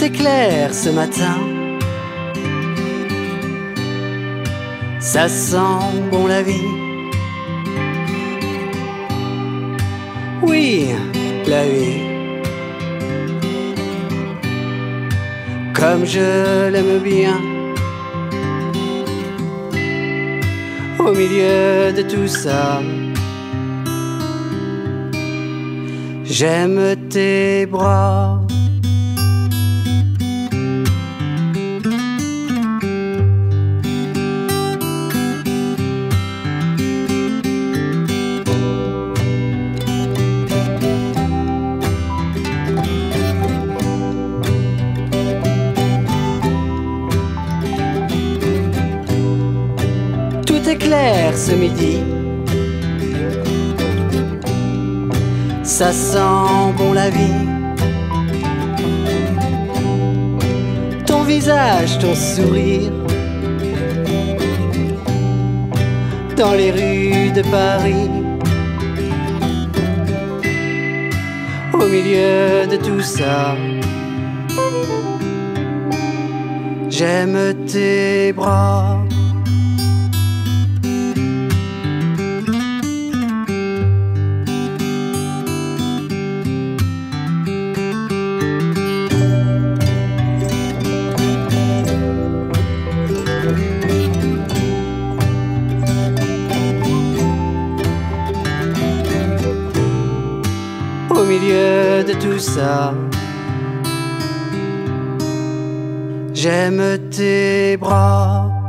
Tout est clair ce matin, ça sent bon la vie. Oui, la vie, comme je l'aime bien. Au milieu de tout ça, j'aime tes bras. Tout est clair ce midi, ça sent bon la vie. Ton visage, ton sourire, dans les rues de Paris. Au milieu de tout ça, j'aime tes bras. Au milieu de tout ça, j'aime tes bras.